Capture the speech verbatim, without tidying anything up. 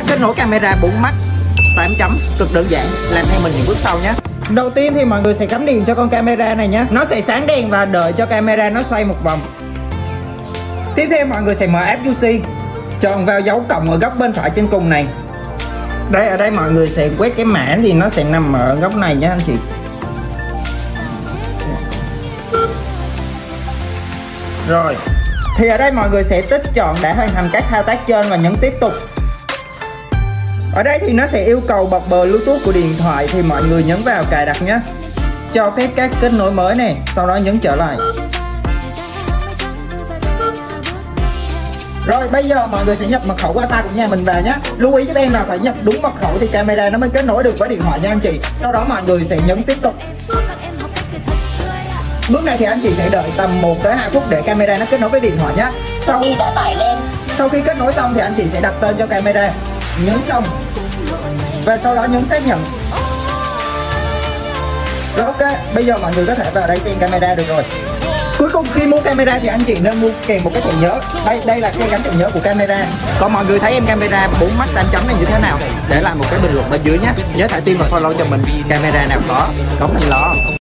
kết nối camera bốn mắt tám chấm, cực đơn giản. Làm theo mình những bước sau nhé. Đầu tiên thì mọi người sẽ cắm điện cho con camera này nhé. Nó sẽ sáng đèn và đợi cho camera nó xoay một vòng. Tiếp theo mọi người sẽ mở app u xê, chọn vào dấu cộng ở góc bên phải trên cùng này. Đây, ở đây mọi người sẽ quét cái mã thì nó sẽ nằm ở góc này nhé anh chị. Rồi, thì ở đây mọi người sẽ tích chọn đã hoàn thành các thao tác trên và nhấn tiếp tục. Ở đây thì nó sẽ yêu cầu bật Bluetooth của điện thoại, thì mọi người nhấn vào cài đặt nhé. Cho phép các kết nối mới này, sau đó nhấn trở lại. Rồi bây giờ mọi người sẽ nhập mật khẩu wifi của nhà mình vào nhé. Lưu ý giúp em là phải nhập đúng mật khẩu thì camera nó mới kết nối được với điện thoại nha anh chị. Sau đó mọi người sẽ nhấn tiếp tục. Bước này thì anh chị sẽ đợi tầm một tới hai phút để camera nó kết nối với điện thoại nhé. Sau khi đã tải lên, sau khi kết nối xong thì anh chị sẽ đặt tên cho camera, nhấn xong và sau đó nhấn xác nhận. Rồi ok, bây giờ mọi người có thể vào đây xem camera được rồi. Cuối cùng khi mua camera thì anh chị nên mua kèm một cái thẻ nhớ. Đây, đây là cái gắn thẻ nhớ của camera. Còn mọi người thấy em camera bốn mắt tám chấm này như thế nào? Để lại một cái bình luận bên dưới nhé. Nhớ thả tim và follow cho mình. Camera nào có, có mình lo.